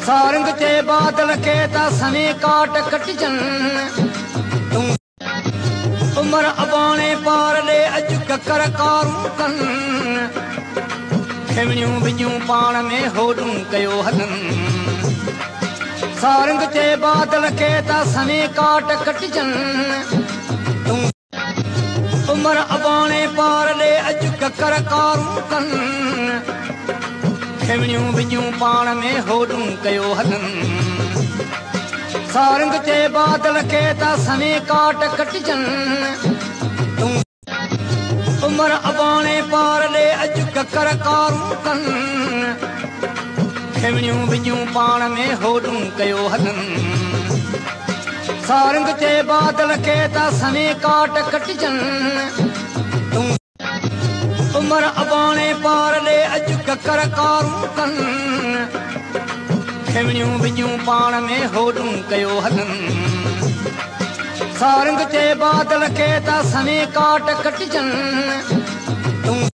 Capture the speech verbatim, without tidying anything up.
सारंग ते बादल के ता सने काट कटजन तू उमर अबाणे पार ले अज ककर कारूं कन खेवणियूं विझूं पाण में होडूं कयो हलन सारंग ते बादल के ता सने काट कटजन तू उमर अबाणे पार ले अज ककर कारूं कन खेवणियूं विझूं पाण में होडूं कयो हलन सारंग ते बादल के ता सने काट कटजन तू उमर अबाणे पार ले अज ककर कारूं कन खेवणियूं विझूं पाण में होडूं कयो हलन सारंग ते बादल के ता सने काट कटजन तू उमर अबाणे पार ले अज ककर कारूं कन खेवणियूं विझूं पाण में होडूं कयो हलन सारंग ते बादल के ता सने काट कटजन तू